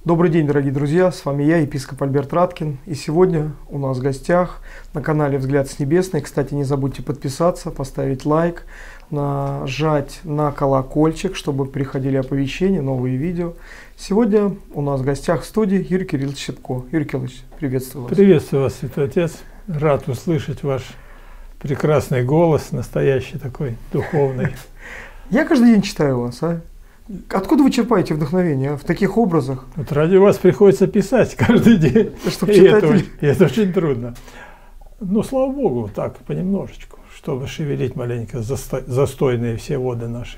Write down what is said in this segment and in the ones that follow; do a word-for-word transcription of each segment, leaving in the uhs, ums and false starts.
Добрый день, дорогие друзья, с вами я, епископ Альберт Раткин, и сегодня у нас в гостях на канале «Взгляд с небесной». Кстати, не забудьте подписаться, поставить лайк, нажать на колокольчик, чтобы приходили оповещения, новые видео. Сегодня у нас в гостях в студии Юрий Кириллович Щепко. Юрий Кириллович, приветствую вас. Приветствую вас, Святой Отец. Рад услышать ваш прекрасный голос, настоящий такой, духовный. Я каждый день читаю вас, а? Откуда вы черпаете вдохновение, а? В таких образах? Вот ради вас приходится писать каждый день. Чтобы и, читатели... это, и это очень трудно. Но, слава Богу, так, понемножечку, чтобы шевелить маленько засто... застойные все воды наши.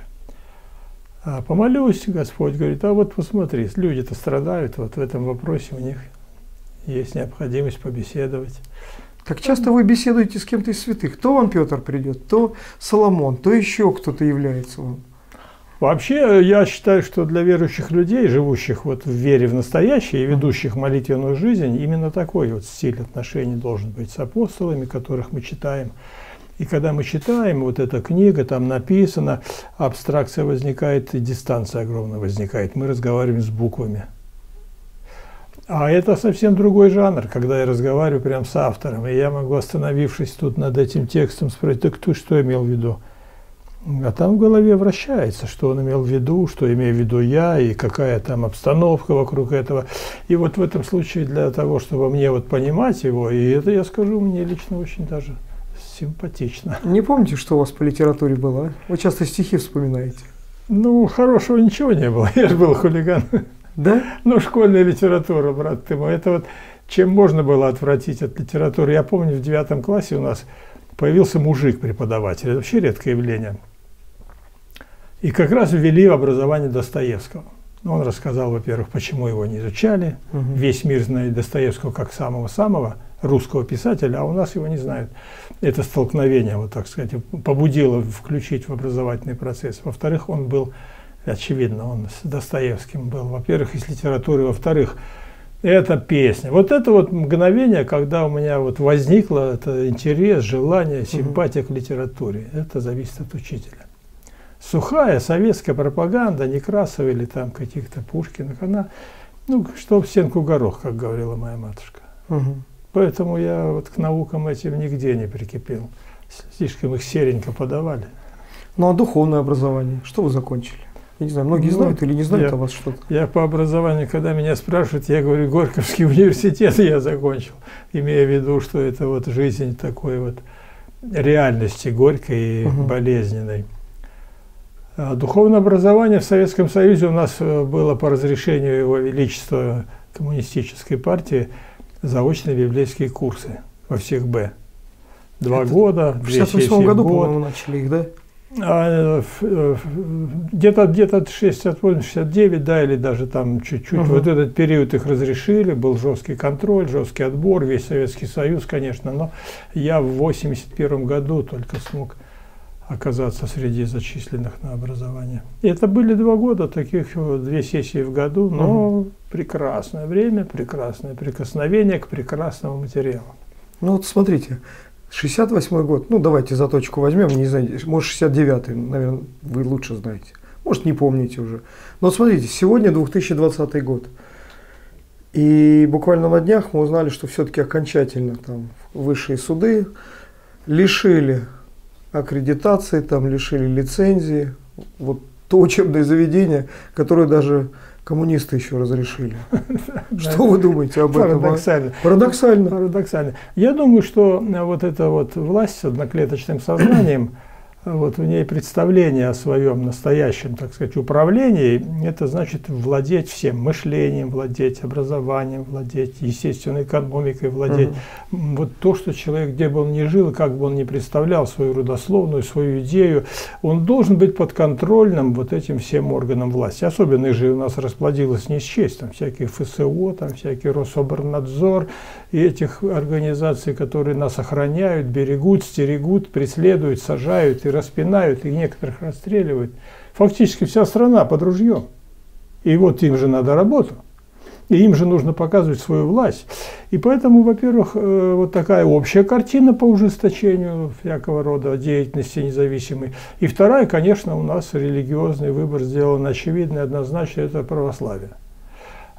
А помолюсь, Господь говорит, а вот посмотри, люди-то страдают, вот в этом вопросе у них есть необходимость побеседовать. Так часто вы беседуете с кем-то из святых. То вам Петр придет, то Соломон, то еще кто-то является вам. Вообще, я считаю, что для верующих людей, живущих вот в вере в настоящее и ведущих молитвенную жизнь, именно такой вот стиль отношений должен быть с апостолами, которых мы читаем. И когда мы читаем, вот эта книга, там написано, абстракция возникает, и дистанция огромная возникает. Мы разговариваем с буквами. А это совсем другой жанр, когда я разговариваю прям с автором, и я могу, остановившись тут над этим текстом, спросить, так кто что имел в виду? А там в голове вращается, что он имел в виду, что имею в виду я, и какая там обстановка вокруг этого. И вот в этом случае для того, чтобы мне вот понимать его, и это, я скажу, мне лично очень даже симпатично. Не помните, что у вас по литературе было? А? Вы часто стихи вспоминаете. Ну, хорошего ничего не было, я же был хулиган. Да? Ну, школьная литература, брат ты мой, это вот чем можно было отвратить от литературы. Я помню, в девятом классе у нас появился мужик-преподаватель, это вообще редкое явление. И как раз ввели в образование Достоевского. Он рассказал, во-первых, почему его не изучали. Угу. Весь мир знает Достоевского как самого-самого русского писателя, а у нас его не знают. Это столкновение, вот так сказать, побудило включить в образовательный процесс. Во-вторых, он был, очевидно, он с Достоевским был, во-первых, из литературы, во-вторых, это песня. Вот это вот мгновение, когда у меня вот возникло это интерес, желание, симпатия угу. к литературе. Это зависит от учителя. Сухая советская пропаганда, Некрасова или там каких-то Пушкиных, она, ну, что в стенку горох, как говорила моя матушка. Угу. Поэтому я вот к наукам этим нигде не прикипел. Слишком их серенько подавали. Ну, а духовное образование? Что вы закончили? Я не знаю, многие ну, знают или не знают я, о вас что-то. Я по образованию, когда меня спрашивают, я говорю, Горьковский университет я закончил, имея в виду, что это вот жизнь такой вот реальности горькой и угу. болезненной. Духовное образование в Советском Союзе у нас было по разрешению Его Величества Коммунистической партии заочные библейские курсы во всех Б. Два Это года, в шестьдесят восьмом году, по-моему, начали их, да? А, где-то где-то шестьдесят восемь шестьдесят девять, да, или даже там чуть-чуть. Uh-huh. Вот этот период их разрешили, был жесткий контроль, жесткий отбор, весь Советский Союз, конечно, но я в восемьдесят первом году только смог оказаться среди зачисленных на образование. И это были два года, таких две сессии в году, но угу. прекрасное время, прекрасное прикосновение к прекрасному материалу. Ну вот смотрите, шестьдесят восьмой год, ну давайте заточку возьмем, не знаю, может шестьдесят девятый, наверное, вы лучше знаете, может не помните уже. Но вот смотрите, сегодня две тысячи двадцатый год, и буквально на днях мы узнали, что все-таки окончательно там высшие суды лишили аккредитации, там лишили лицензии, вот то учебное заведение, которое даже коммунисты еще разрешили. Что вы думаете об этом? Парадоксально. Парадоксально. Парадоксально. Я думаю, что вот эта вот власть с одноклеточным сознанием, вот в ней представление о своем настоящем, так сказать, управлении, это значит владеть всем, мышлением владеть, образованием владеть, естественной экономикой владеть. Uh-huh. Вот то, что человек, где бы он ни жил, как бы он ни представлял свою родословную, свою идею, он должен быть подконтрольным вот этим всем органам власти. Особенно их же у нас расплодилось не счесть, там всякие эф эс о, там всякий Рособорнадзор, и этих организаций, которые нас охраняют, берегут, стерегут, преследуют, сажают и распинают, и некоторых расстреливают. Фактически вся страна под ружьем. И вот им же надо работу. И им же нужно показывать свою власть. И поэтому, во-первых, вот такая общая картина по ужесточению всякого рода деятельности независимой. И вторая, конечно, у нас религиозный выбор сделан очевидный, однозначно, это православие.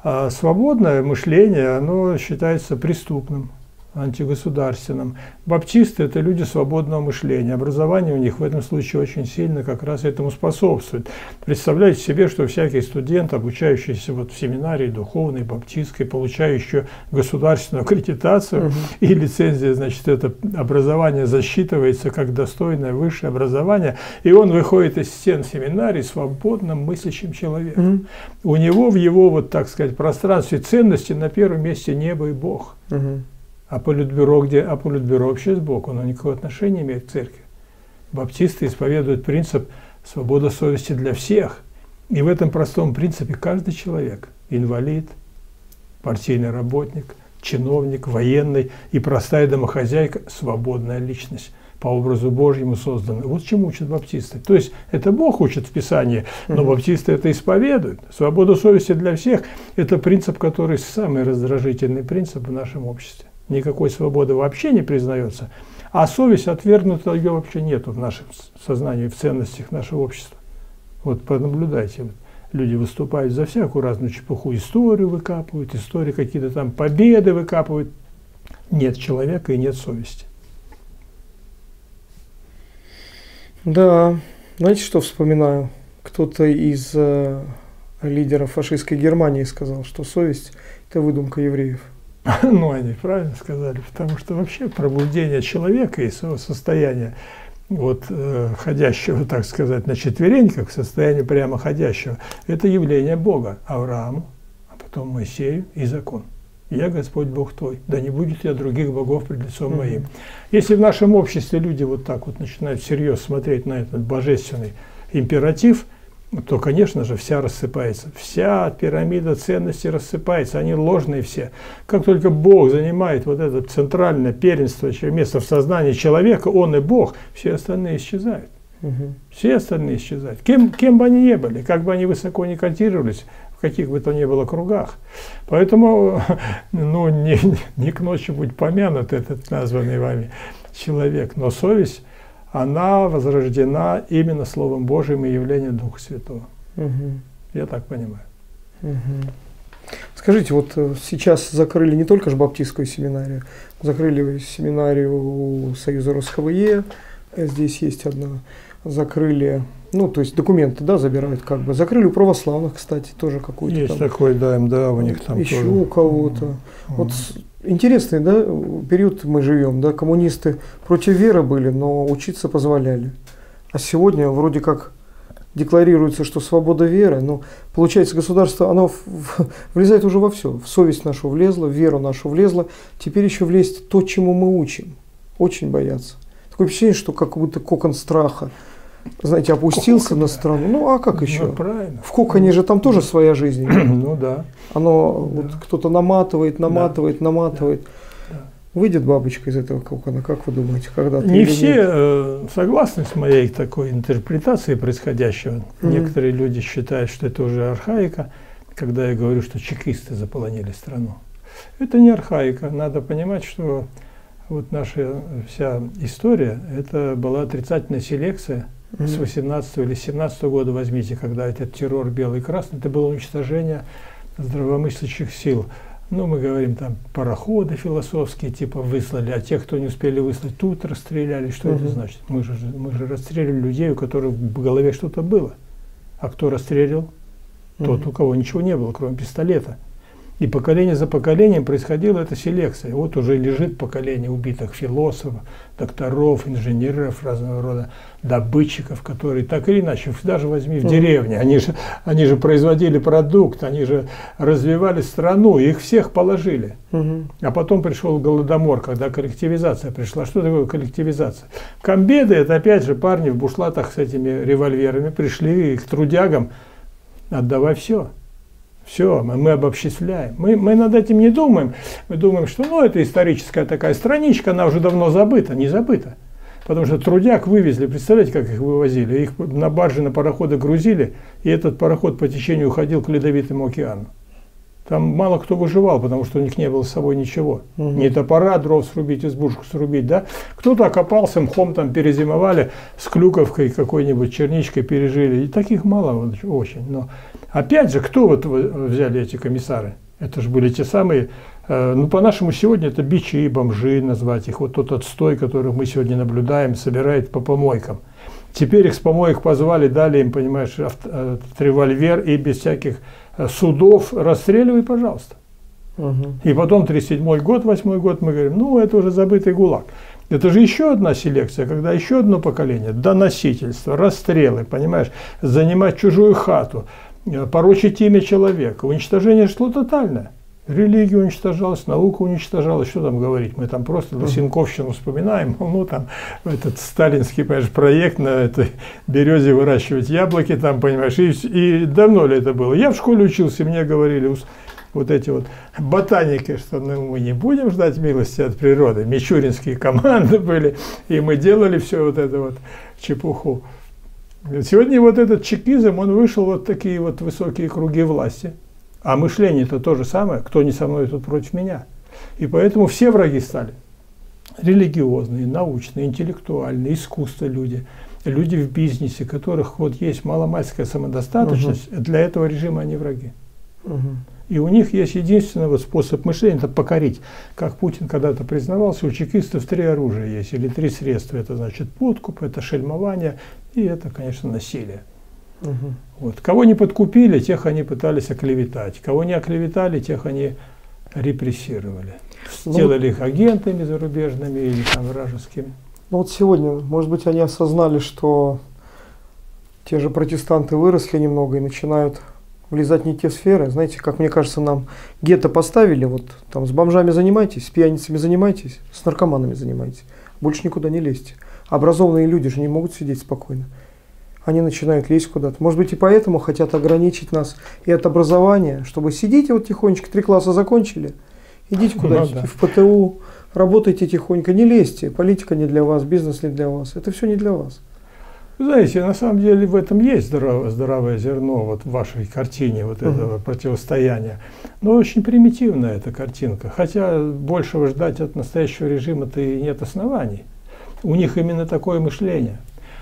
А свободное мышление, оно считается преступным, антигосударственным. Баптисты – это люди свободного мышления. Образование у них в этом случае очень сильно как раз этому способствует. Представляете себе, что всякий студент, обучающийся вот в семинарии духовной, баптистской, получающий государственную аккредитацию, угу. и лицензия, значит, это образование засчитывается как достойное высшее образование, и он выходит из стен семинарии свободным мыслящим человеком. Угу. У него в его, вот так сказать, пространстве ценности на первом месте небо и Бог. Угу. А политбюро, где, а политбюро вообще сбоку, оно никакого отношения не имеет к церкви. Баптисты исповедуют принцип свободы совести для всех. И в этом простом принципе каждый человек, инвалид, партийный работник, чиновник, военный и простая домохозяйка, свободная личность, по образу Божьему созданы. Вот чему учат баптисты. То есть это Бог учит в Писании, но mm-hmm. баптисты это исповедуют. Свобода совести для всех – это принцип, который самый раздражительный принцип в нашем обществе. Никакой свободы вообще не признается, а совесть отвергнута, ее вообще нету в нашем сознании, в ценностях нашего общества. Вот понаблюдайте, вот, люди выступают за всякую разную чепуху, историю выкапывают, истории какие-то там победы выкапывают. Нет человека и нет совести. Да, знаете, что вспоминаю? Кто-то из э, лидеров фашистской Германии сказал, что совесть – это выдумка евреев. Ну, они правильно сказали, потому что вообще пробуждение человека из своего состояния, вот, э, ходящего, так сказать, на четвереньках, состояние прямо ходящего, это явление Бога Аврааму, а потом Моисею и закон. «Я Господь Бог твой, да не будет я других богов пред лицом mm-hmm. моим». Если в нашем обществе люди вот так вот начинают всерьез смотреть на этот божественный императив, то, конечно же, вся рассыпается. Вся пирамида ценностей рассыпается, они ложные все. Как только Бог занимает вот это центральное первенство, место в сознании человека, Он и Бог, все остальные исчезают. Угу. Все остальные исчезают. Кем, кем бы они ни были, как бы они высоко ни котировались, в каких бы то ни было кругах. Поэтому ну, не, не к ночи будь помянут этот названный вами человек, но совесть, она возрождена именно Словом Божьим и явлением Духа Святого. Угу. Я так понимаю. Угу. Скажите, вот сейчас закрыли не только же баптистскую семинарию, закрыли семинарию у Союза РосХВЕ, здесь есть одна, закрыли, ну, то есть документы, да, забирают как бы, закрыли у православных, кстати, тоже какой-то. Есть там, такой, да, МДА у них там еще тоже. у кого-то. Угу. Вот интересный, да, период мы живем, да, коммунисты против веры были, но учиться позволяли. А сегодня вроде как декларируется, что свобода веры, но получается государство, оно в, в, влезает уже во все. В совесть нашу влезло, в веру нашу влезло. Теперь еще влезть то, чему мы учим. Очень боятся. Такое впечатление, что как будто кокон страха, знаете, опустился кокон, на страну. Ну а как еще? Ну, правильно. В коконе же там тоже своя жизнь. Ну да. Оно да. вот кто-то наматывает, наматывает, да. наматывает. Да. Выйдет бабочка из этого кокона, как вы думаете, когда? Не все э, согласны с моей такой интерпретацией происходящего. Mm-hmm. Некоторые люди считают, что это уже архаика, когда я говорю, что чекисты заполонили страну. Это не архаика. Надо понимать, что вот наша вся история, это была отрицательная селекция. Mm-hmm. С восемнадцатого или семнадцатого года возьмите, когда этот террор белый и красный, это было уничтожение здравомыслящих сил. Ну, мы говорим, там, пароходы философские, типа, выслали, а тех, кто не успели выслать, тут расстреляли. Что mm-hmm. это значит? Мы же, мы же расстреляли людей, у которых в голове что-то было. А кто расстреливал? Mm-hmm. Тот, у кого ничего не было, кроме пистолета. И поколение за поколением происходила эта селекция. Вот уже лежит поколение убитых философов, докторов, инженеров разного рода, добытчиков, которые так или иначе, даже возьми в mm-hmm. деревне, они же, они же производили продукт, они же развивали страну, их всех положили. Mm-hmm. А потом пришел голодомор, когда коллективизация пришла. Что такое коллективизация? Комбеды, это опять же парни в бушлатах с этими револьверами пришли к трудягам, отдавай все. Все, мы, мы обобществляем. Мы, мы над этим не думаем. Мы думаем, что ну, это историческая такая страничка, она уже давно забыта. Не забыта. Потому что трудяг вывезли, представляете, как их вывозили? Их на баржи, на пароходы грузили, и этот пароход по течению уходил к Ледовитому океану. Там мало кто выживал, потому что у них не было с собой ничего. Угу. Ни топора, дров срубить, избушку срубить, да. Кто-то окопался, мхом там перезимовали, с клюковкой какой-нибудь, черничкой пережили. И таких мало очень. Но опять же, кто вот взяли эти комиссары? Это же были те самые, э, ну по-нашему сегодня это бичи, бомжи назвать их. Вот тот отстой, который мы сегодня наблюдаем, собирает по помойкам. Теперь их с помоек позвали, дали им, понимаешь, авто, револьвер и без всяких судов расстреливай, пожалуйста. Угу. И потом тридцать седьмой год, восьмой год мы говорим, ну это уже забытый ГУЛАГ. Это же еще одна селекция, когда еще одно поколение, доносительство, расстрелы, понимаешь, занимать чужую хату, порочить имя человека, уничтожение шло тотальное. Религия уничтожалась, наука уничтожалась, что там говорить, мы там просто Лысенковщину вспоминаем, ну там этот сталинский, понимаешь, проект на этой березе выращивать яблоки, там, понимаешь, и, и давно ли это было? Я в школе учился, мне говорили вот эти вот ботаники, что ну, мы не будем ждать милости от природы, мичуринские команды были, и мы делали все вот это вот чепуху. Сегодня вот этот чекизм, он вышел вот такие вот высокие круги власти. А мышление-то то же самое, кто не со мной, тот против меня. И поэтому все враги стали. Религиозные, научные, интеллектуальные, искусство люди, люди в бизнесе, у которых вот есть маломальская самодостаточность, угу. Для этого режима они враги. Угу. И у них есть единственный вот способ мышления – это покорить. Как Путин когда-то признавался, у чекистов три оружия есть, или три средства. Это значит подкуп, это шельмование и это, конечно, насилие. Угу. Вот. Кого не подкупили, тех они пытались оклеветать. Кого не оклеветали, тех они репрессировали. Ну, сделали их агентами зарубежными или там вражескими. Ну вот сегодня, может быть, они осознали, что те же протестанты выросли немного и начинают влезать в не те сферы. Знаете, как мне кажется, нам гетто поставили, вот там с бомжами занимайтесь, с пьяницами занимайтесь, с наркоманами занимайтесь. Больше никуда не лезьте. Образованные люди же не могут сидеть спокойно. Они начинают лезть куда-то. Может быть, и поэтому хотят ограничить нас и от образования, чтобы сидите вот тихонечко, три класса закончили, идите куда-нибудь ну, да. в ПТУ, работайте тихонько, не лезьте. Политика не для вас, бизнес не для вас. Это все не для вас. Вы знаете, на самом деле в этом есть здоровое, здоровое зерно вот в вашей картине вот этого угу. противостояния. Но очень примитивная эта картинка. Хотя большего ждать от настоящего режима-то и нет оснований. У них именно такое мышление.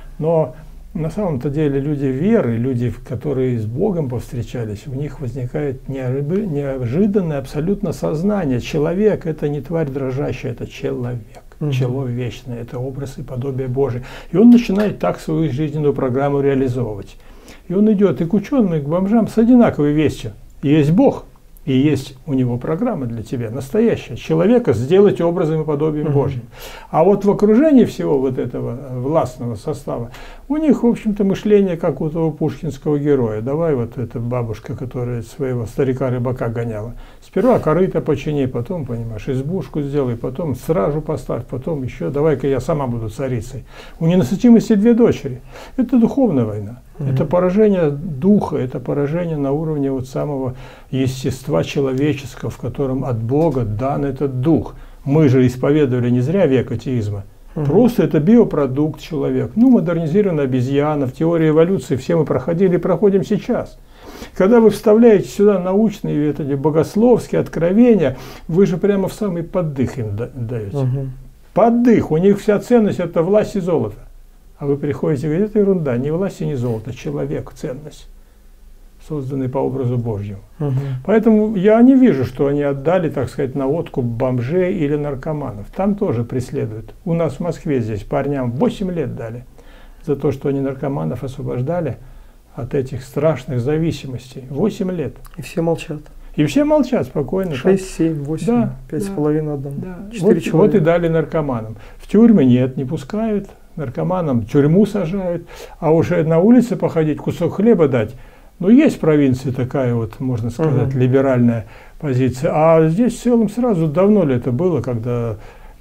Но на самом-то деле люди веры, люди, которые с Богом повстречались, у них возникает неожиданное абсолютно сознание. Человек – это не тварь дрожащая, это человек. Угу. Чело вечное, это образ и подобие Божие. И он начинает так свою жизненную программу реализовывать. И он идет и к ученым, и к бомжам с одинаковой вестью. Есть Бог, и есть у него программа для тебя, настоящая. Человека сделать образом и подобием угу. Божьим. А вот в окружении всего вот этого властного состава, у них, в общем-то, мышление, как у того пушкинского героя. Давай вот эта бабушка, которая своего старика-рыбака гоняла. Сперва корыто почини, потом, понимаешь, избушку сделай, потом стражу поставь, потом еще, давай-ка я сама буду царицей. У ненасытимости две дочери. Это духовная война. Mm-hmm. Это поражение духа, это поражение на уровне вот самого естества человеческого, в котором от Бога дан этот дух. Мы же исповедовали не зря век атеизма. Mm-hmm. Просто это биопродукт человек. Ну, модернизированная обезьяна, в теории эволюции все мы проходили и проходим сейчас. Когда вы вставляете сюда научные, эти богословские откровения, вы же прямо в самый поддых им даете. Угу. Поддых. У них вся ценность – это власть и золото. А вы приходите и говорите, это ерунда, не власть и не золото, человек – ценность, созданный по образу Божьему. Угу. Поэтому я не вижу, что они отдали, так сказать, на откуп бомжей или наркоманов. Там тоже преследуют. У нас в Москве здесь парням восемь лет дали за то, что они наркоманов освобождали от этих страшных зависимостей. восемь лет. И все молчат. И все молчат спокойно. шесть, семь, восемь, да, пять с да, половиной одному. Да. Вот, вот и дали наркоманам. В тюрьмы нет, не пускают. Наркоманам тюрьму сажают. А уже на улице походить, кусок хлеба дать. Ну, есть в провинции такая вот, можно сказать, угу. либеральная позиция. А здесь в целом сразу, давно ли это было, когда...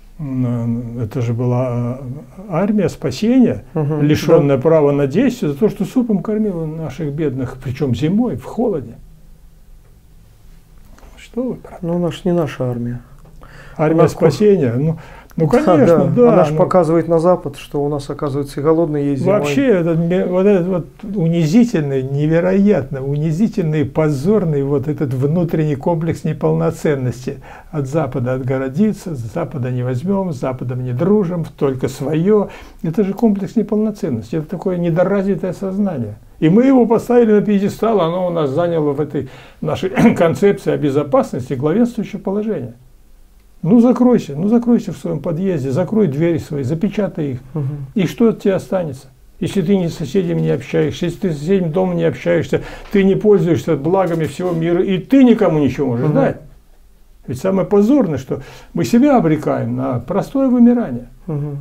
Это же была армия спасения, угу, лишенная да. права на действие за то, что супом кормила наших бедных, причем зимой, в холоде. Что вы, брат? Ну, наш, не наша армия. Армия спасения. Ну, Ну, конечно, да. да Она же ну, показывает на Запад, что у нас, оказывается, и голодные есть зимой. Вообще, этот, вот этот вот унизительный, невероятно унизительный, позорный вот этот внутренний комплекс неполноценности. От Запада отгородиться, с Запада не возьмем, с Западом не дружим, только свое. Это же комплекс неполноценности, это такое недоразвитое сознание. И мы его поставили на пьедестал, оно у нас заняло в этой нашей концепции о безопасности главенствующее положение. Ну закройся, ну закройся в своем подъезде, закрой двери свои, запечатай их. Угу. И что от тебя останется? Если ты ни с соседями не общаешься, если ты с соседями дома не общаешься, ты не пользуешься благами всего мира, и ты никому ничего можешь угу. дать. Ведь самое позорное, что мы себя обрекаем на простое вымирание. Угу.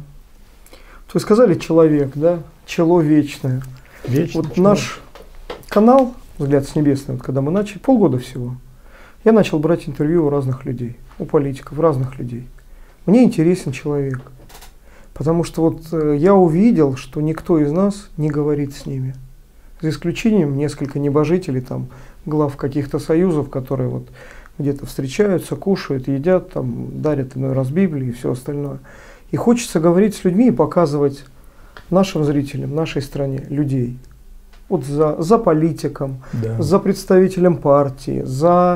Вы сказали человек, да? Чело вечное. Вечный вот человек. Наш канал «Взгляд с небесным», вот когда мы начали, полгода всего, я начал брать интервью у разных людей, у политиков, разных людей. Мне интересен человек, потому что вот э, я увидел, что никто из нас не говорит с ними. За исключением несколько небожителей, там, глав каких-то союзов, которые вот где-то встречаются, кушают, едят, там, дарят иной раз Библии и все остальное. И хочется говорить с людьми и показывать нашим зрителям, нашей стране, людей. Вот за, за политиком, да. за представителем партии, за...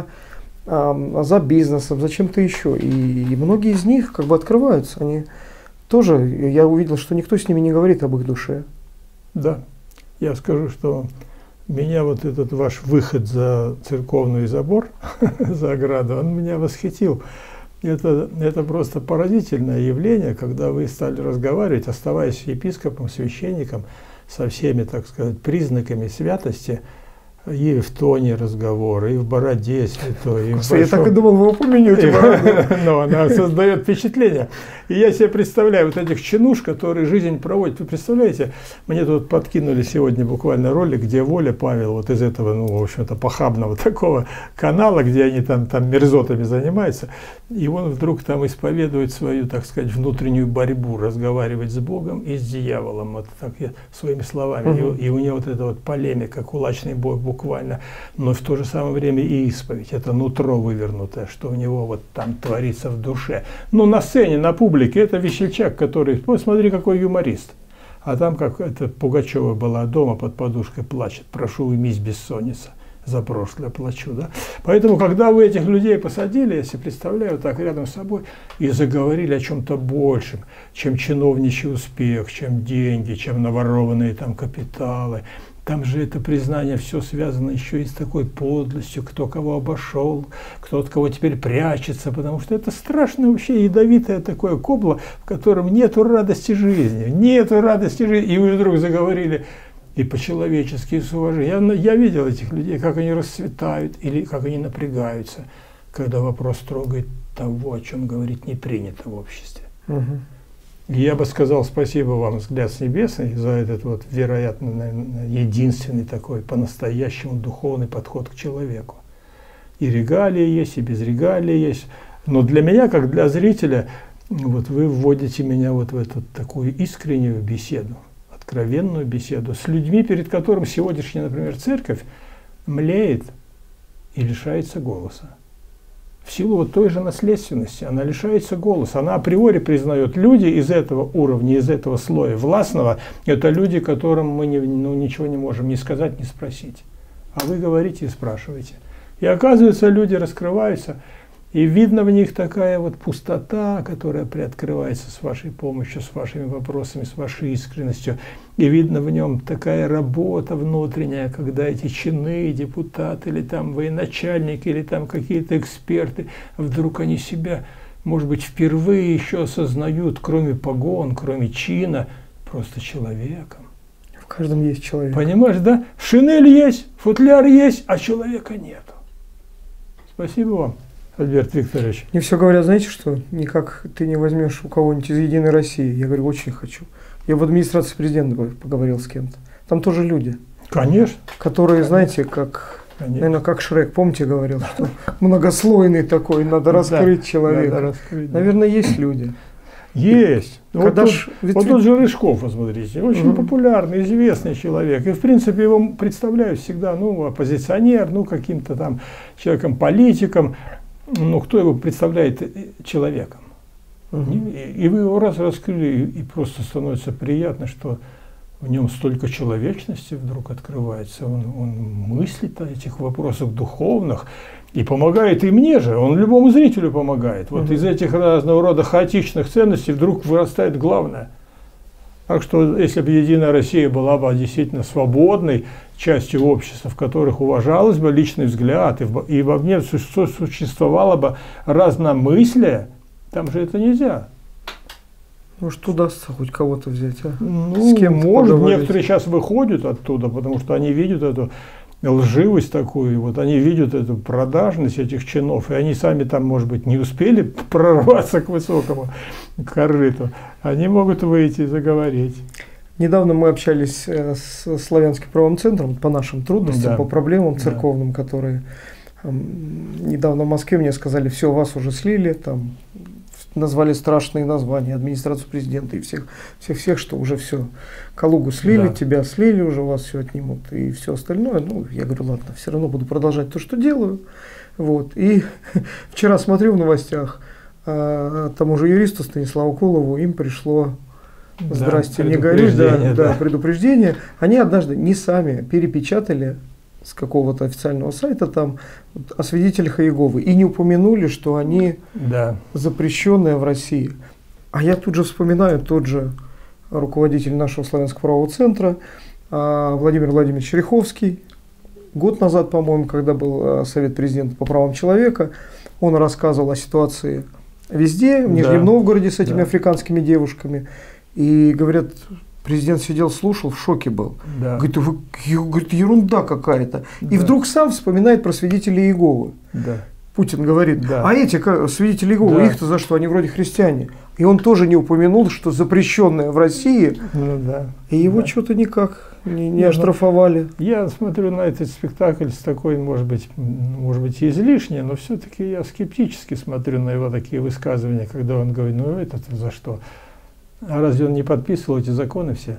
за бизнесом, за чем-то еще. И, и многие из них как бы открываются. Они тоже, я увидел, что никто с ними не говорит об их душе. Да, я скажу, что меня вот этот ваш выход за церковный забор, за ограду, он меня восхитил. Это, это просто поразительное явление, когда вы стали разговаривать, оставаясь епископом, священником, со всеми, так сказать, признаками святости, и в тоне разговора, и в бороде святой, и в большом... Я так и думал, вы упомянете бороду. Но она создает впечатление. И я себе представляю вот этих чинуш, которые жизнь проводят. Вы представляете, мне тут подкинули сегодня буквально ролик, где Воля Павел, вот из этого, ну, в общем-то, похабного такого канала, где они там, там мерзотами занимаются, и он вдруг там исповедует свою, так сказать, внутреннюю борьбу, разговаривать с Богом и с дьяволом, вот так я своими словами. Угу. И, и у него вот эта вот полемика, кулачный бой буквально, но в то же самое время и исповедь. Это нутро вывернутое, что у него вот там творится в душе. Ну, на сцене, на публике, это весельчак, который, ну, смотри, какой юморист. А там, как это Пугачева была дома под подушкой, плачет: прошу, уймись, бессонница, за прошлое плачу, да. Поэтому, когда вы этих людей посадили, я себе представляю, так рядом с собой, и заговорили о чем-то большем, чем чиновничий успех, чем деньги, чем наворованные там капиталы. Там же это признание все связано еще и с такой подлостью, кто кого обошел, кто от кого теперь прячется, потому что это страшное вообще ядовитое такое кобло, в котором нету радости жизни, нету радости жизни. И вы вдруг заговорили и по-человечески, и с уважением. Я, я видел этих людей, как они расцветают или как они напрягаются, когда вопрос трогает того, о чем говорить не принято в обществе. Угу. Я бы сказал спасибо вам, «Взгляд с небесный», за этот вот, вероятно, наверное, единственный такой по-настоящему духовный подход к человеку. И регалии есть, и без регалии есть. Но для меня, как для зрителя, вот вы вводите меня вот в эту такую искреннюю беседу, откровенную беседу с людьми, перед которым сегодняшняя, например, церковь млеет и лишается голоса. В силу вот той же наследственности она лишается голоса. Она априори признает, люди из этого уровня, из этого слоя властного, это люди, которым мы не, ну, ничего не можем ни сказать, ни спросить. А вы говорите и спрашиваете. И оказывается, люди раскрываются, и видно в них такая вот пустота, которая приоткрывается с вашей помощью, с вашими вопросами, с вашей искренностью. И видно в нем такая работа внутренняя, когда эти чины, депутаты, или там военачальники, или там какие-то эксперты, вдруг они себя, может быть, впервые еще осознают, кроме погон, кроме чина, просто человеком. В каждом есть человек. Понимаешь, да? Шинель есть, футляр есть, а человека нету. Спасибо вам, Альберт Викторович. Мне все говорят, знаете что, никак ты не возьмешь у кого-нибудь из «Единой России». Я говорю, очень хочу. Я в администрации президента поговорил с кем-то. Там тоже люди. Конечно. Которые, Конечно. знаете, как, Конечно. наверное, как Шрек, помните, говорил, что многослойный такой, надо раскрыть человека. Надо раскрыть, да. Наверное, есть люди. Есть. Вот Когда тот, ж, вот тот же Рыжков, посмотрите, очень угу. популярный, известный человек. И, в принципе, его представляют всегда, ну, оппозиционер, ну, каким-то там человеком-политиком. Ну, кто его представляет человеком? Угу. И, и вы его раз раскрыли, и, и просто становится приятно, что в нем столько человечности вдруг открывается. Он, он мыслит о этих вопросах духовных и помогает и мне же, он любому зрителю помогает. Вот угу. из этих разного рода хаотичных ценностей вдруг вырастает главное. Так что, если бы Единая Россия была бы действительно свободной частью общества, в которых уважалось бы личный взгляд, и, в, и во мне существовало бы разномыслие, там же это нельзя. Может, удастся хоть кого-то взять, а? Ну, с кем может, поговорить? Некоторые сейчас выходят оттуда, потому что они видят эту лживость такую, вот они видят эту продажность этих чинов, и они сами там, может быть, не успели прорваться к высокому корыту. Они могут выйти и заговорить. Недавно мы общались с Славянским правовым центром по нашим трудностям, да. по проблемам церковным, да. которые недавно в Москве мне сказали, все, вас уже слили, там назвали страшные названия, администрацию президента и всех, всех, всех, что уже все, Калугу слили, да. тебя слили, уже вас все отнимут и все остальное. Ну, я говорю, ладно, все равно буду продолжать то, что делаю. Вот. И вчера смотрю в новостях, а, тому же юристу Станиславу Колову им пришло, здрасте, да, не гори, да, да. Да, предупреждение. Они однажды не сами перепечатали с какого-то официального сайта там о свидетелях Иеговы и не упомянули, что они да. запрещенные в России. А я тут же вспоминаю тот же руководитель нашего Славянского правового центра Владимир Владимирович Ряховский. Год назад, по-моему, когда был Совет президента по правам человека, он рассказывал о ситуации везде, в Нижнем да. Новгороде с этими да. африканскими девушками. И говорят, президент сидел, слушал, в шоке был. Да. Говорит, вы, говорит, ерунда какая-то. Да. И вдруг сам вспоминает про свидетелей Иеговы. Да. Путин говорит, да. а эти как, свидетели Иеговы, да. их-то за что? Они вроде христиане. И он тоже не упомянул, что запрещенное в России, ну, да. и его да. что-то никак не, не оштрафовали. Я смотрю на этот спектакль с такой, может быть, может быть, излишне, но все-таки я скептически смотрю на его такие высказывания, когда он говорит, ну это за что? А разве он не подписывал эти законы все?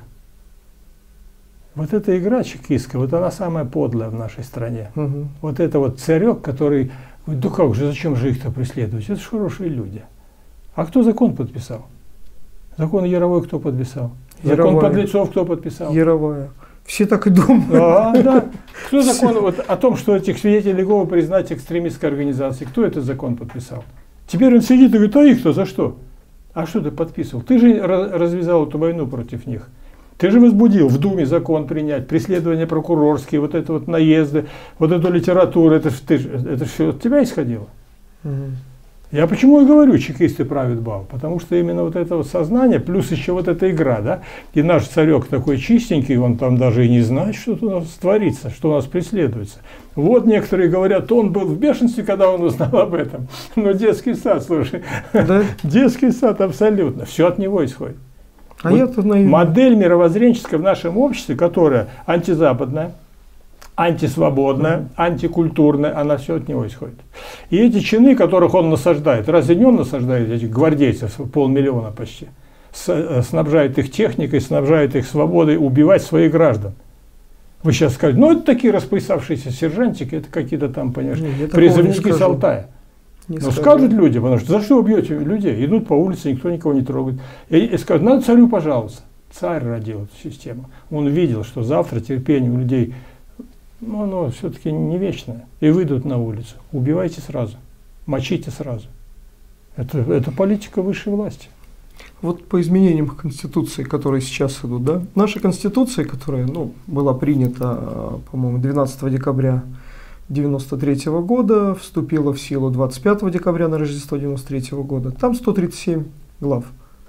Вот эта игра чекистская, вот она самая подлая в нашей стране. Угу. Вот это вот царек, который говорит, да как же, зачем же их-то преследовать? Это же хорошие люди. А кто закон подписал? Закон Яровой кто подписал? Яровая. Закон подлецов кто подписал? Яровая. Все так и думают. А, да. Кто закон вот, о том, что этих свидетелей Иеговы признать экстремистской организацией? Кто этот закон подписал? Теперь он сидит и говорит, а их-то за что? А что ты подписывал? Ты же развязал эту войну против них. Ты же возбудил в Думе закон принять, преследования прокурорские, вот это вот наезды, вот эту литературу, это, ты, это все от тебя исходило. Угу. Я почему и говорю, чекисты правят бал, потому что именно вот это вот сознание, плюс еще вот эта игра, да, и наш царек такой чистенький, он там даже и не знает, что у нас творится, что у нас преследуется. Вот некоторые говорят, он был в бешенстве, когда он узнал об этом. Но детский сад, слушай, да? Детский сад абсолютно, все от него исходит. А вот я-то наивный. Модель мировоззренческая в нашем обществе, которая антизападная, антисвободная, mm-hmm. антикультурная, она все от него исходит. И эти чины, которых он насаждает, разве не он насаждает этих гвардейцев, полмиллиона почти, снабжает их техникой, снабжает их свободой убивать своих граждан. Вы сейчас скажете, ну это такие распоясавшиеся сержантики, это какие-то там, понимаешь, Нет, призывники с Алтая. Не Но скажут люди, потому что за что вы бьете людей? Идут по улице, никто никого не трогает. И, и скажут, надо царю пожаловаться. Царь родил эту систему. Он видел, что завтра терпение у людей, ну, оно все-таки не вечное. И выйдут на улицу. Убивайте сразу. Мочите сразу. Это, это политика высшей власти. Вот по изменениям Конституции, которые сейчас идут, да? Наша Конституция, которая ну, была принята, по-моему, двенадцатого декабря девяносто третьего года, вступила в силу двадцать пятого декабря на Рождество девяносто третьего года. Там сто тридцать семь глав.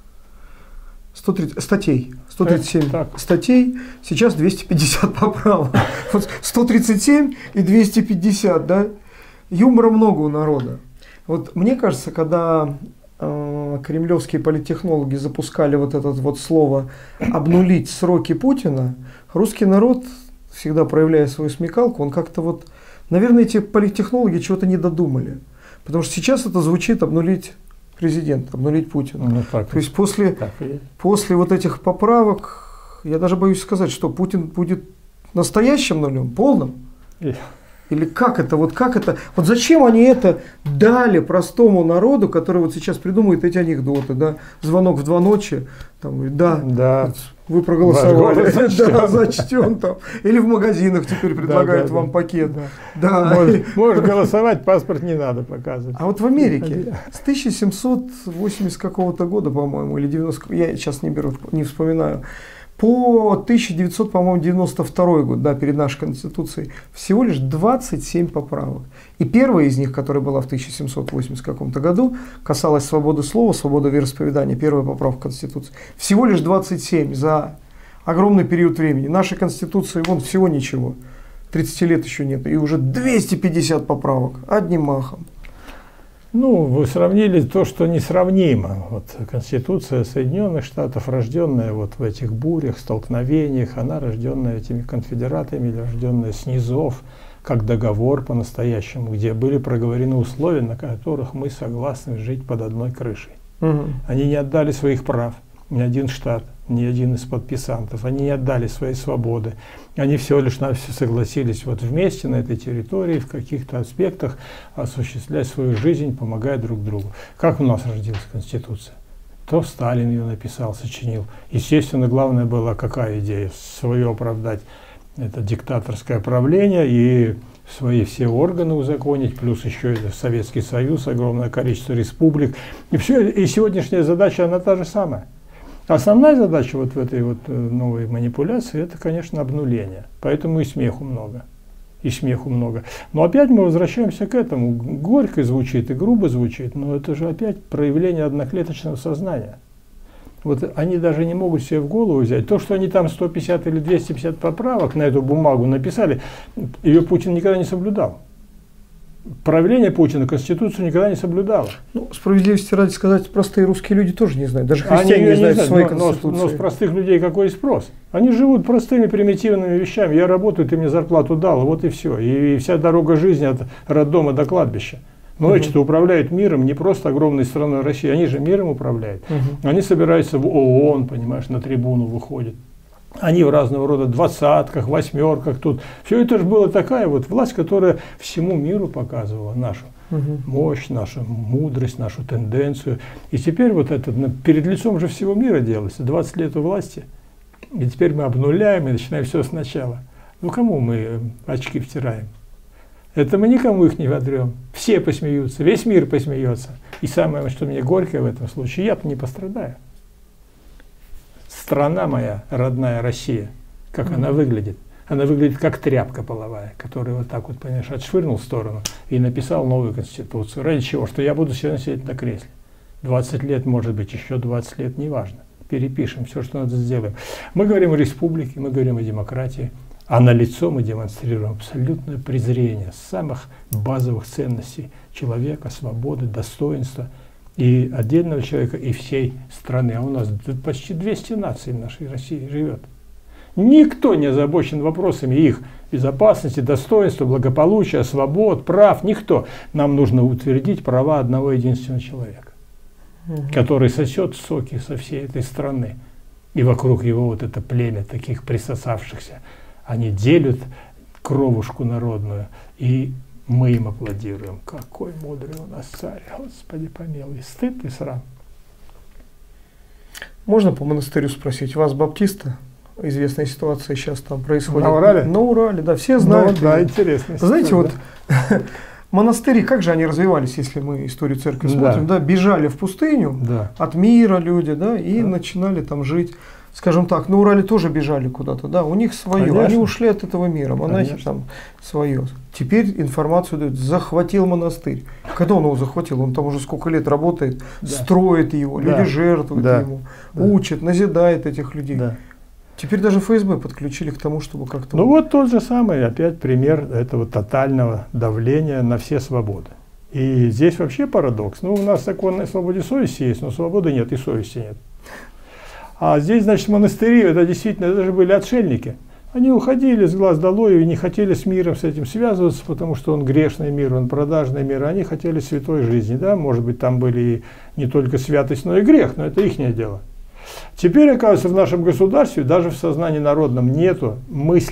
сто тридцать, статей. сто тридцать семь так. статей, сейчас двести пятьдесят поправок. Вот сто тридцать семь и двести пятьдесят, да? Юмора много у народа. Вот мне кажется, когда э, кремлевские политтехнологи запускали вот это вот слово «обнулить сроки Путина», русский народ, всегда проявляя свою смекалку, он как-то вот, наверное, эти политтехнологи чего-то не додумали. Потому что сейчас это звучит «обнулить президента», «обнулить Путина». Ну, так, То есть после, после вот этих поправок, я даже боюсь сказать, что Путин будет настоящим нулем, полным. Или как это, вот как это, вот зачем они это дали простому народу, который вот сейчас придумывает эти анекдоты, да, звонок в два ночи, там, да, да. вы проголосовали, зачтен. да, зачтен там, или в магазинах теперь предлагают да, да, вам да. пакет, Да. да. Можешь, можешь голосовать, паспорт не надо показывать. А вот в Америке с тысяча семьсот восьмидесятого какого-то года, по-моему, или девяностого, я сейчас не беру, не вспоминаю, по тысяча девятьсот девяносто второй год, да, перед нашей Конституцией, всего лишь двадцать семь поправок. И первая из них, которая была в тысяча семьсот восьмидесятом каком-то году, касалась свободы слова, свободы вероисповедания, первая поправка Конституции. Всего лишь двадцать семь за огромный период времени. Нашей Конституции вон всего ничего, тридцати лет еще нет, и уже двести пятьдесят поправок одним махом. Ну, вы сравнили то, что несравнимо. Вот Конституция Соединенных Штатов, рожденная вот в этих бурях, столкновениях, она рожденная этими конфедератами, рожденная с низов, как договор по-настоящему, где были проговорены условия, на которых мы согласны жить под одной крышей. Угу. Они не отдали своих прав, ни один штат, ни один из подписантов, они не отдали своей свободы. Они всего лишь навсего согласились вот вместе на этой территории в каких-то аспектах осуществлять свою жизнь, помогая друг другу. Как у нас родилась Конституция? То Сталин ее написал, сочинил. Естественно, главное была какая идея? Свое оправдать это диктаторское правление и свои все органы узаконить, плюс еще это Советский Союз, огромное количество республик. И, все, и сегодняшняя задача, она та же самая. Основная задача вот в этой вот новой манипуляции, это, конечно, обнуление. Поэтому и смеху много. И смеху много. Но опять мы возвращаемся к этому. Горько звучит и грубо звучит, но это же опять проявление одноклеточного сознания. Вот они даже не могут себе в голову взять. То, что они там сто пятьдесят или двести пятьдесят поправок на эту бумагу написали, ее Путин никогда не соблюдал. Правление Путина Конституцию никогда не соблюдало. Ну, справедливости ради сказать, простые русские люди тоже не знают. Даже христиане Они не, не знают знают, своей но, Конституции. Но, но с простых людей какой спрос? Они живут простыми примитивными вещами. Я работаю, ты мне зарплату дал, вот и все. И, и вся дорога жизни от роддома до кладбища. Но угу. эти-то управляют миром, не просто огромной страной России, они же миром управляют. Угу. Они собираются в ООН, понимаешь, на трибуну выходят. Они в разного рода двадцатках, восьмерках тут. Все это же была такая вот власть, которая всему миру показывала нашу угу. мощь, нашу мудрость, нашу тенденцию. И теперь вот это перед лицом же всего мира делалось. двадцать лет у власти. И теперь мы обнуляем и начинаем все сначала. Ну кому мы очки втираем? Это мы никому их не водрем. Все посмеются, весь мир посмеется. И самое, что мне горькое в этом случае, я-то не пострадаю. Страна моя, родная Россия, как mm-hmm. она выглядит. Она выглядит как тряпка половая, которую вот так вот, понимаешь, отшвырнул в сторону и написал новую Конституцию. Ради чего? Что я буду сегодня сидеть на кресле. двадцать лет, может быть, еще двадцать лет, неважно. Перепишем все, что надо, сделаем. Мы говорим о республике, мы говорим о демократии, а на лицо мы демонстрируем абсолютное презрение самых базовых ценностей человека, свободы, достоинства. И отдельного человека, и всей страны. А у нас почти двести наций в нашей России живет. Никто не озабочен вопросами их безопасности, достоинства, благополучия, свобод, прав. Никто. Нам нужно утвердить права одного единственного человека, угу. который сосет соки со всей этой страны. И вокруг его вот это племя таких присосавшихся. Они делят кровушку народную и мы им аплодируем. Какой мудрый у нас царь, Господи помилуй, стыд и срам. Можно по монастырю спросить? У вас баптиста? Известная ситуация сейчас там происходит. На Урале? На Урале, да, все знают. Ну, да, интересно. Знаете, вот да. монастыри, как же они развивались, если мы историю церкви смотрим, да, да бежали в пустыню, да. от мира люди, да, и да. начинали там жить. Скажем так, на Урале тоже бежали куда-то, да, у них свое, Конечно. они ушли от этого мира, монахи Конечно. там свое. Теперь информацию дают, захватил монастырь. Когда он его захватил? Он там уже сколько лет работает, да. строит его, да. люди жертвуют да. ему, да. учат, назидает этих людей. Да. Теперь даже эф эс бэ подключили к тому, чтобы как-то... Ну вот тот же самый, опять пример этого тотального давления на все свободы. И здесь вообще парадокс. Ну у нас закон о свободе совести есть, но свободы нет и совести нет. А здесь, значит, монастыри, это действительно, это же были отшельники. Они уходили с глаз долой и не хотели с миром с этим связываться, потому что он грешный мир, он продажный мир. Они хотели святой жизни, да, может быть, там были и не только святость, но и грех, но это ихнее дело. Теперь, оказывается, в нашем государстве, даже в сознании народном, нету мысли,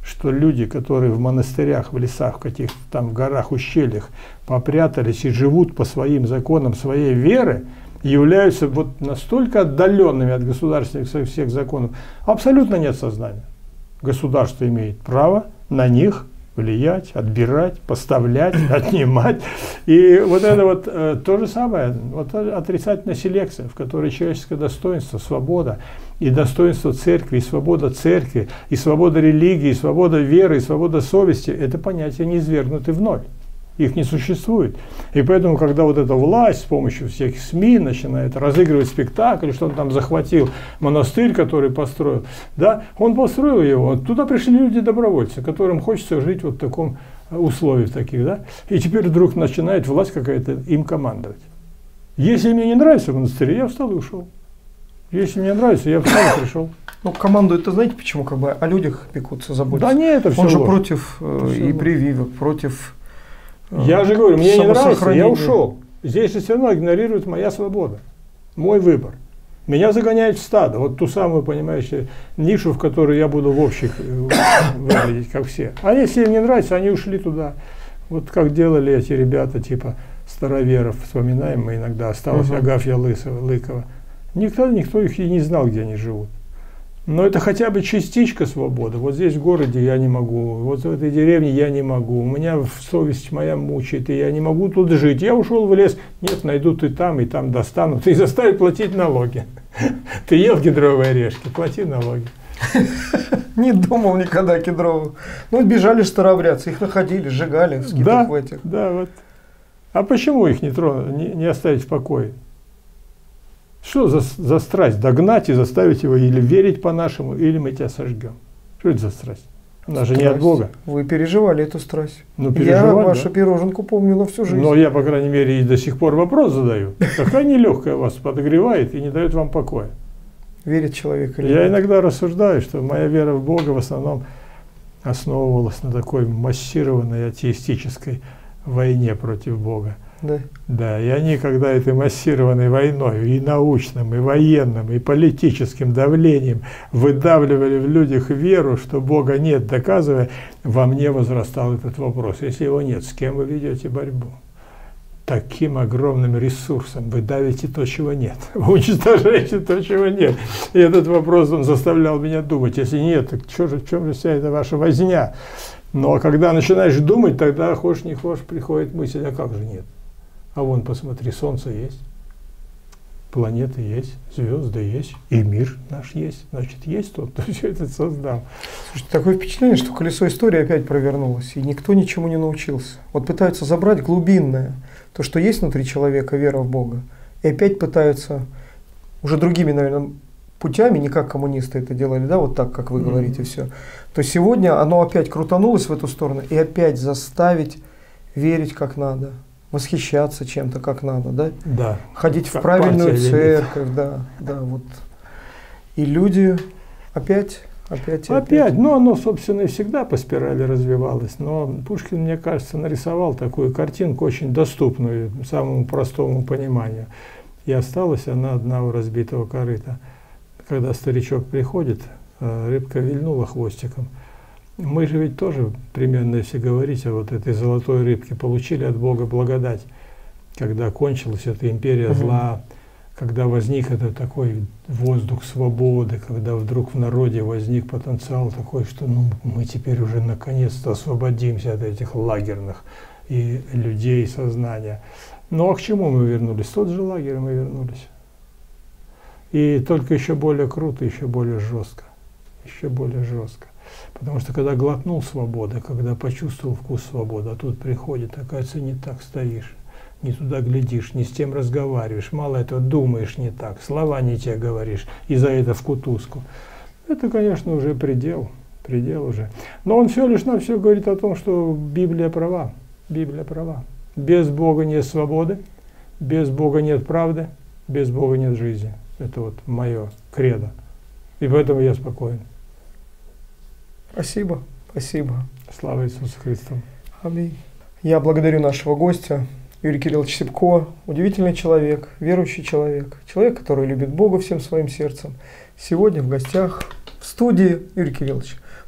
что люди, которые в монастырях, в лесах, в каких-то там горах, ущельях попрятались и живут по своим законам своей веры, являются вот настолько отдаленными от государственных всех законов, абсолютно нет сознания. Государство имеет право на них влиять, отбирать, поставлять, отнимать. И вот это вот э, то же самое, вот отрицательная селекция, в которой человеческое достоинство, свобода, и достоинство церкви, и свобода церкви, и свобода религии, и свобода веры, и свобода совести, это понятия не извергнуты в ноль. Их не существует. И поэтому, когда вот эта власть с помощью всех СМИ начинает разыгрывать спектакль, что он там захватил монастырь, который построил, да, он построил его, туда пришли люди-добровольцы, которым хочется жить вот в таком условии, таких, да, и теперь вдруг начинает власть какая-то им командовать. Если мне не нравится в монастыре, я встал и ушел. Если мне нравится, я встал и пришел. Ну, команду это знаете почему? Как бы о людях пекутся, заботятся. Да нет, это все Он же ложь. против э, и ложь. прививок, против... Я же говорю, мне не нравится, я ушел. Здесь же все равно игнорирует моя свобода, мой выбор. Меня загоняют в стадо, вот ту самую, понимаешь, нишу, в которую я буду в общих выглядеть, как все. А если им не нравится, они ушли туда. Вот как делали эти ребята, типа староверов, вспоминаем мы иногда, осталось угу. Агафья Лысова, Лыкова. Никто, никто их и не знал, где они живут. Но это хотя бы частичка свободы. Вот здесь в городе я не могу, вот в этой деревне я не могу, у меня совесть моя мучает, и я не могу тут жить. Я ушел в лес, нет, найдут и там, и там достанут, и заставят платить налоги. Ты ел кедровые орешки, плати налоги. Не думал никогда о кедровых. Ну, бежали старообрядцы, их находили, сжигали в скитах в этих. Да, вот. А почему их не, тронуть, не, не оставить в покое? Что за, за страсть? Догнать и заставить его или верить по-нашему, или мы тебя сожгем. Что это за страсть? Она страсть. Же не от Бога. Вы переживали эту страсть. Ну, я вашу да? пироженку помню на всю жизнь. Но я, по крайней мере, и до сих пор вопрос задаю. Какая нелегкая вас подогревает и не дает вам покоя. Верит человек или Я нет? иногда рассуждаю, что моя вера в Бога в основном основывалась на такой массированной атеистической войне против Бога. Да. Да, и они, когда этой массированной войной, и научным, и военным, и политическим давлением выдавливали в людях веру, что Бога нет, доказывая, во мне возрастал этот вопрос. Если его нет, с кем вы ведете борьбу? Таким огромным ресурсом вы давите то, чего нет. Вы уничтожаете то, чего нет. И этот вопрос, он заставлял меня думать. Если нет, так что же, в чем же вся эта ваша возня? Но когда начинаешь думать, тогда, хочешь не хочешь, приходит мысль, а как же нет? А вон, посмотри, Солнце есть, планеты есть, звезды есть, и мир наш есть. Значит, есть тот, кто все это создал. Слушайте, такое впечатление, что колесо истории опять провернулось, и никто ничему не научился. Вот пытаются забрать глубинное, то, что есть внутри человека, вера в Бога, и опять пытаются уже другими, наверное, путями, не как коммунисты это делали, да, вот так, как вы mm-hmm. говорите, все. То сегодня оно опять крутанулось в эту сторону, и опять заставить верить как надо. Восхищаться чем-то как надо, да? Да. Ходить как в правильную церковь, да, да, вот. И люди опять, опять, опять. Опять, ну оно, собственно, и всегда по спирали развивалось, но Пушкин, мне кажется, нарисовал такую картинку, очень доступную самому простому пониманию. И осталась она одна у разбитого корыта. Когда старичок приходит, рыбка вильнула хвостиком. Мы же ведь тоже, примерно, если говорить о вот этой золотой рыбке, получили от Бога благодать, когда кончилась эта империя зла, когда возник этот такой воздух свободы, когда вдруг в народе возник потенциал такой, что ну, мы теперь уже наконец-то освободимся от этих лагерных и людей, сознания. Ну а к чему мы вернулись? В тот же лагерь мы вернулись. И только еще более круто, еще более жестко. Еще более жестко. Потому что когда глотнул свободы, когда почувствовал вкус свободы, а тут приходит, оказывается, не так стоишь, не туда глядишь, не с тем разговариваешь, мало этого думаешь не так, слова не те говоришь, и за это в кутузку. Это, конечно, уже предел, предел уже. Но он все лишь на все говорит о том, что Библия права, Библия права. Без Бога нет свободы, без Бога нет правды, без Бога нет жизни. Это вот мое кредо. И поэтому я спокоен. Спасибо, спасибо. Слава Иисусу Христу. Аминь. Я благодарю нашего гостя, Юрий Кириллович Сипко. Удивительный человек, верующий человек, человек, который любит Бога всем своим сердцем. Сегодня в гостях в студии Юрий Кириллович.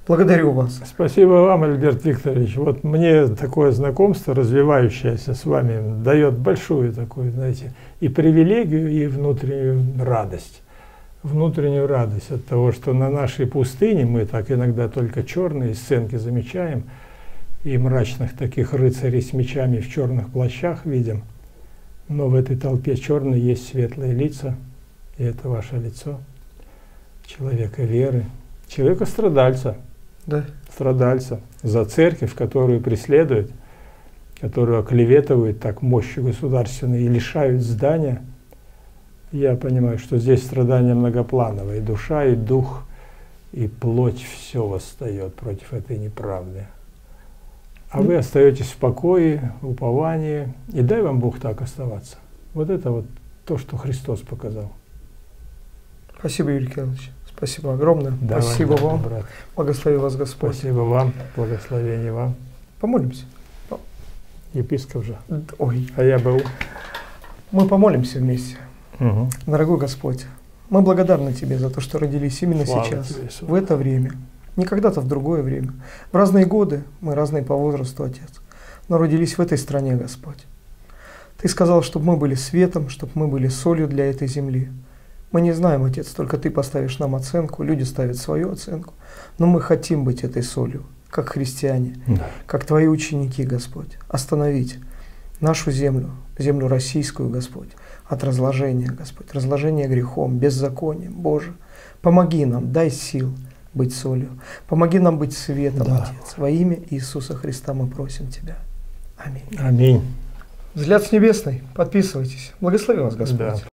Благодарю вас. Спасибо вам, Альберт Викторович. Вот мне такое знакомство, развивающееся с вами, дает большую такую, знаете, и привилегию, и внутреннюю радость. Внутреннюю радость от того, что на нашей пустыне мы так иногда только черные сценки замечаем, и мрачных таких рыцарей с мечами в черных плащах видим. Но в этой толпе черной есть светлые лица, и это ваше лицо, человека веры, человека-страдальца. Да. Страдальца за церковь, которую преследуют, которую оклеветывают так мощью государственной и лишают здания. Я понимаю, что здесь страдания многоплановые, и душа, и дух, и плоть все восстает против этой неправды. А вы остаетесь в покое, уповании, и дай вам Бог так оставаться. Вот это вот то, что Христос показал. Спасибо, Юрий Кириллович. Спасибо огромное. Давай, Спасибо давай, вам. брат. Благослови вас Господь. Спасибо вам, благословение вам. Помолимся. Епископ же. Ой. А я был. Мы помолимся вместе. Угу. Дорогой Господь, мы благодарны Тебе за то, что родились именно Слава сейчас, Тебе, Иисус. в это время. Не когда-то в другое время. В разные годы, мы разные по возрасту, Отец, но родились в этой стране, Господь. Ты сказал, чтобы мы были светом, чтобы мы были солью для этой земли. Мы не знаем, Отец, только Ты поставишь нам оценку, люди ставят свою оценку, но мы хотим быть этой солью, как христиане, Да. как Твои ученики, Господь. Остановить нашу землю, землю российскую, Господь, от разложения, Господь, разложения грехом, беззаконием, Боже. Помоги нам, дай сил быть солью, помоги нам быть светом, Да. Отец. Во имя Иисуса Христа мы просим Тебя. Аминь. Аминь. Взгляд с небесный, подписывайтесь. Благослови вас, Господь. Да.